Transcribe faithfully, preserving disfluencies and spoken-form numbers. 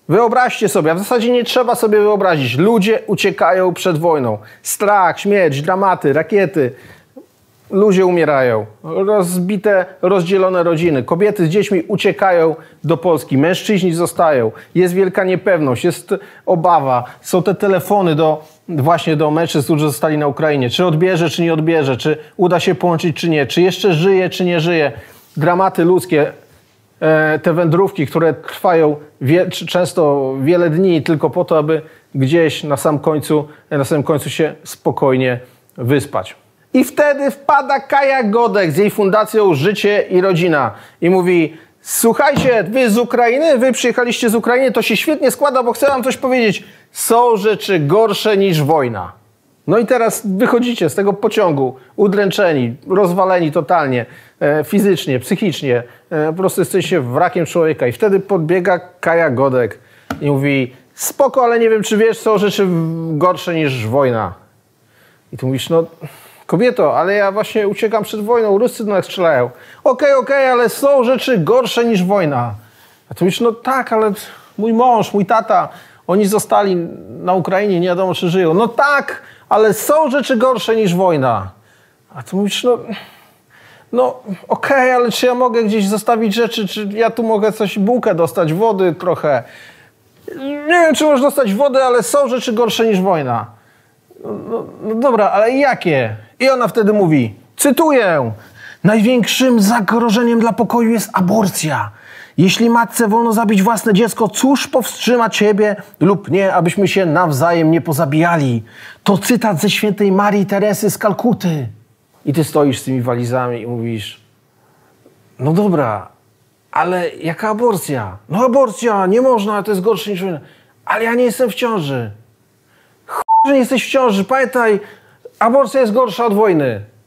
Wyobraźcie sobie, a w zasadzie nie trzeba sobie wyobrazić. Ludzie uciekają przed wojną. Strach, śmierć, dramaty, rakiety. Ludzie umierają. Rozbite, rozdzielone rodziny. Kobiety z dziećmi uciekają do Polski. Mężczyźni zostają. Jest wielka niepewność, jest obawa. Są te telefony do, właśnie do mężczyzn, którzy zostali na Ukrainie. Czy odbierze, czy nie odbierze. Czy uda się połączyć, czy nie. Czy jeszcze żyje, czy nie żyje. Dramaty ludzkie. Te wędrówki, które trwają wie, często wiele dni tylko po to, aby gdzieś na sam końcu, na samym końcu się spokojnie wyspać. I wtedy wpada Kaja Godek z jej fundacją Życie i Rodzina i mówi: słuchajcie, wy z Ukrainy, wy przyjechaliście z Ukrainy, to się świetnie składa, bo chcę wam coś powiedzieć. Są rzeczy gorsze niż wojna. No i teraz wychodzicie z tego pociągu udręczeni, rozwaleni totalnie, e, fizycznie, psychicznie. E, po prostu jesteście wrakiem człowieka. I wtedy podbiega Kaja Godek i mówi: spoko, ale nie wiem, czy wiesz, są rzeczy gorsze niż wojna. I tu mówisz: no kobieto, ale ja właśnie uciekam przed wojną, Ruscy do nas strzelają. Okej, okay, okej, okay, ale są rzeczy gorsze niż wojna. A tu mówisz: no tak, ale mój mąż, mój tata, oni zostali na Ukrainie, nie wiadomo, czy żyją. No tak, ale są rzeczy gorsze niż wojna. A tu mówisz: no, no okej, okay, ale czy ja mogę gdzieś zostawić rzeczy, czy ja tu mogę coś, bułkę dostać, wody trochę. Nie wiem, czy możesz dostać wody, ale są rzeczy gorsze niż wojna. No, no, no dobra, ale jakie? I ona wtedy mówi, cytuję: największym zagrożeniem dla pokoju jest aborcja. Jeśli matce wolno zabić własne dziecko, cóż powstrzyma ciebie lub nie, abyśmy się nawzajem nie pozabijali? To cytat ze świętej Marii Teresy z Kalkuty. I ty stoisz z tymi walizami i mówisz: no dobra, ale jaka aborcja? No aborcja, nie można, to jest gorsze niż wojna. Ale ja nie jestem w ciąży. Ch... że nie jesteś w ciąży, pamiętaj, aborcja jest gorsza od wojny.